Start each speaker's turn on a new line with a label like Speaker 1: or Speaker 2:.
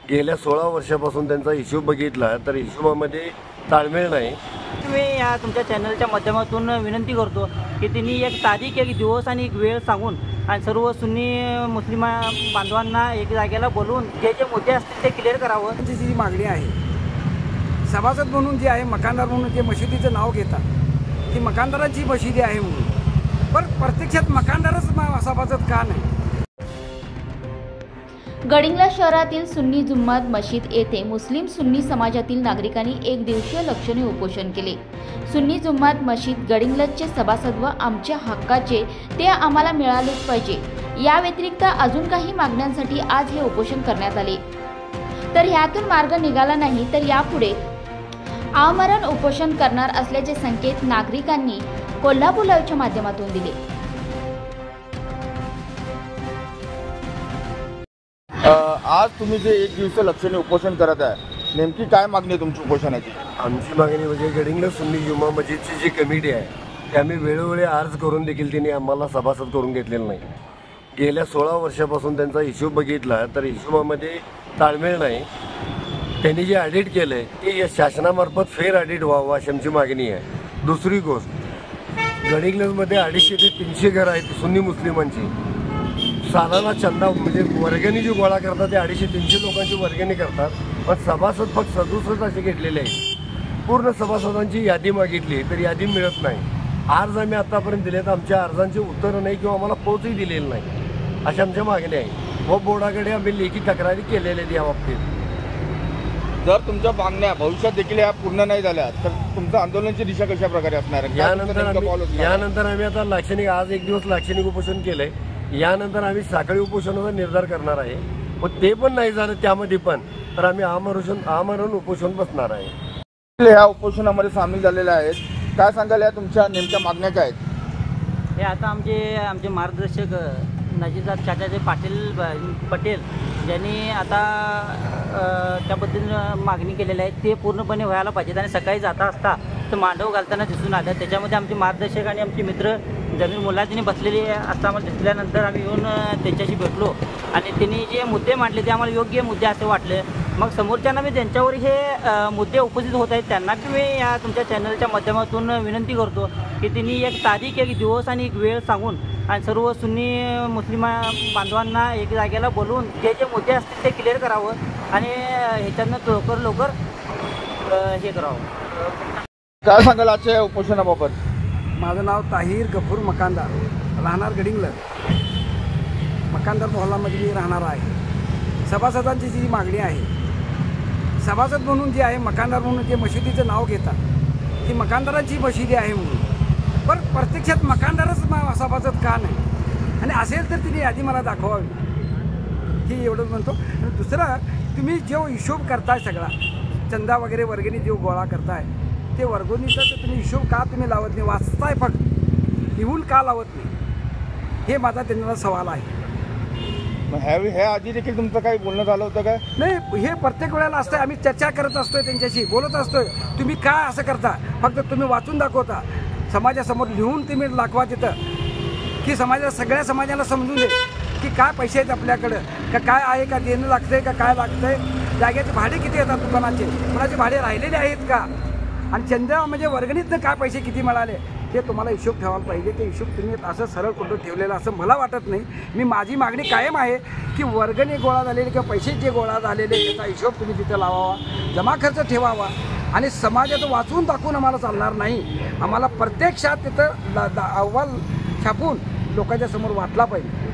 Speaker 1: गेल्या 16 वर्षापासून त्यांचा हिशोब बघितला तर हिशोबामध्ये ताळमेळ नाही।
Speaker 2: मी या तुमच्या चॅनलच्या माध्यमातून विनंती करतो की त्यांनी एक तारीख, एक दिवस आणि एक वेळ सांगून आणि सर्व सुन्नी मुस्लिम बांधवांना एक जागेला बोलवून जे जे मुद्दे असतील ते क्लिअर करावं।
Speaker 3: जी मागणी आहे सभासद म्हणून जी आहे, मकानदार म्हणून जे मशिदीचं नाव घेतात ती मकानदारांची मशिदी आहे म्हणून, पण प्रत्यक्षात मकानदारच सभासद का नाही।
Speaker 4: गडिंग्लज शहरातील सुन्नी जुम्मात मशीद येथे मुस्लिम सुन्नी समाजातील नागरिकांनी एक दिवसीय लक्षणीय उपोषण केले। सुन्नी जुम्मात मशीद गडिंग्लजचे सभासद व आमच्या हक्काचे ते आम्हाला मिळालेच पाहिजे, या व्यतिरिक्त अजून काही मागण्यांसाठी आज हे उपोषण करण्यात आले। तर ह्यातून मार्ग निघाला नाही तर यापुढे आमरण उपोषण करणार असल्याचे संकेत नागरिकांनी कोल्हापूर लाईव्हच्या माध्यमातून दिले।
Speaker 5: आज तुम्ही जे एक दिवसीय लक्षणीय उपोषण करत आहे, नेमकी काय मागणी आहे तुमची उपोषणाची?
Speaker 1: आमची मागणी म्हणजे गडिंग्लज सुन्नी जुम्मा मस्जिदची जी कमिटी आहे ती आम्ही वेळोवेळी अर्ज करून देखील त्यांनी आम्हाला सभासद करून घेतलेलं नाही। गेल्या 16 वर्षापासून त्यांचा हिशोब बघितला तर हिशोबामध्ये ताळमेळ नाही। त्यांनी जे ऑडिट केलं आहे ते या शासनामार्फत फेअर ऑडिट व्हावं अशी आमची मागणी आहे। दुसरी गोष्ट, गडिंग्लजमध्ये 250 ते 300 घरं आहेत सुन्नी मुस्लिमांची। सालाला चंदा म्हणजे वर्गणी जी गोळा करतात ते 250-300 लोकांची वर्गणी करतात, पण सभासद फक्त 67 असे घेतलेले आहेत। पूर्ण सभासदांची यादी मागितली तर यादी मिळत नाही। अर्ज आम्ही आतापर्यंत दिले तर आमच्या अर्जांचे उत्तर नाही किंवा आम्हाला पोचही दिलेलं नाही अशा आमच्या मागण्या आहे व बोर्डाकडे आम्ही लेखी तक्रारी केलेल्या आहेत या बाबतीत।
Speaker 5: जर तुमच्या मागण्या भविष्यात देखील या पूर्ण नाही झाल्या तर तुमचं आंदोलनाची दिशा कशा प्रकारे असणार आहे?
Speaker 1: यानंतर आम्ही आता लाक्षणिक आज एक दिवस लाक्षणिक उपोषण केलंय, यानंतर आम्ही साखळी उपोषणाचा निर्धार करणार आहे व ते पण नाही झालं त्यामध्ये पण तर आम्ही आमरण उपोषण बसणार आहे।
Speaker 5: ह्या उपोषणामध्ये सामील झालेले आहेत, काय सांगाल या तुमच्या नेमक्या मागण्या काय आहेत?
Speaker 2: हे आता आमचे मार्गदर्शक नजीजात चाचाचे पटेल ज्यांनी आता त्या पद्धतीनं मागणी केलेली आहे ते पूर्णपणे व्हायला पाहिजेत आणि सकाळी जाता असता तर मांडव घालताना दिसून आलं। त्याच्यामध्ये आमचे मार्गदर्शक आणि आमचे मित्र जमीन मुलाजीने बसलेली असता आम्हाला दिसल्यानंतर आम्ही येऊन त्यांच्याशी भेटलो आणि त्यांनी जे मुद्दे मांडले ते आम्हाला योग्य मुद्दे असे वाटले। मग समोरच्यांना मी ज्यांच्यावर हे मुद्दे उपस्थित होत आहेत त्यांना मी या तुमच्या चॅनलच्या माध्यमातून विनंती करतो की त्यांनी एक तारीख, एक दिवस आणि एक वेळ सांगून आणि सर्व सुन्नी मुस्लिम बांधवांना एक जागेला बोलवून जे जे मुद्दे असतील ते क्लिअर करावं आणि ह्याच्यातनं लवकर हे करावं।
Speaker 5: काय सांगाल आजच्या उपोषणाबाबत?
Speaker 3: माझं नाव ताहीर गफूर मकानदार, राहणार गडिंग्लज। मकानदार मोहल्लामध्ये मी राहणार आहे। सभासदांची जी मागणी आहे, सभासद म्हणून जे आहे, मकानदार म्हणून जे मशिदीचं नाव घेतात ती मकानदारांची मशिदी आहे म्हणून, पण प्रत्यक्षात मकानदारच सभासद का नाही आणि असेल तर तिने यादी मला दाखवावी ही एवढंच म्हणतो। आणि दुसरं, तुम्ही जो हिशोब करताय सगळा चंदा वगैरे वर्गणी जो गोळा करताय ते वर्गणीचा तर तुम्ही हिशोब का तुम्ही लावत नाही, वाचताय फक्त, लिहून का लावत नाही हे माझा त्यांना सवाल आहे।
Speaker 5: हे आधी देखील तुमचं काही बोलणं झालं होतं काय?
Speaker 3: नाही, हे प्रत्येक वेळेला असतं, आम्ही चर्चा करत असतोय, त्यांच्याशी बोलत असतोय, तुम्ही काय असं करता, फक्त तुम्ही वाचून दाखवता, समाजासमोर लिहून तुम्ही दाखवा तिथं की सगळ्या समाजाला समजून दे की काय पैसे आहेत आपल्याकडं, का काय आहे, का देणं लागतंय, का काय लागतंय, जागेचे भाडे किती येतात दुकानाचे, कोणाचे भाडे राहिलेले आहेत का, आणि चंदा म्हणजे वर्गणीतनं काय पैसे किती मिळाले ते तुम्हाला हिशोब ठेवायला पाहिजे। ते हिशोब तुम्ही असं सरळ कुठं ठेवलेलं असं मला वाटत नाही। माझी मागणी कायम आहे की वर्गणी गोळा झालेले किंवा पैसे जे गोळा झालेले त्याचा हिशोब तुम्ही तिथं लावावा, जमा खर्च ठेवावा आणि समाजाचं वाचून दाखवून आम्हाला चालणार नाही। आम्हाला प्रत्यक्षात तिथं अहवाल छापून लोकांच्या समोर वाटला पाहिजे।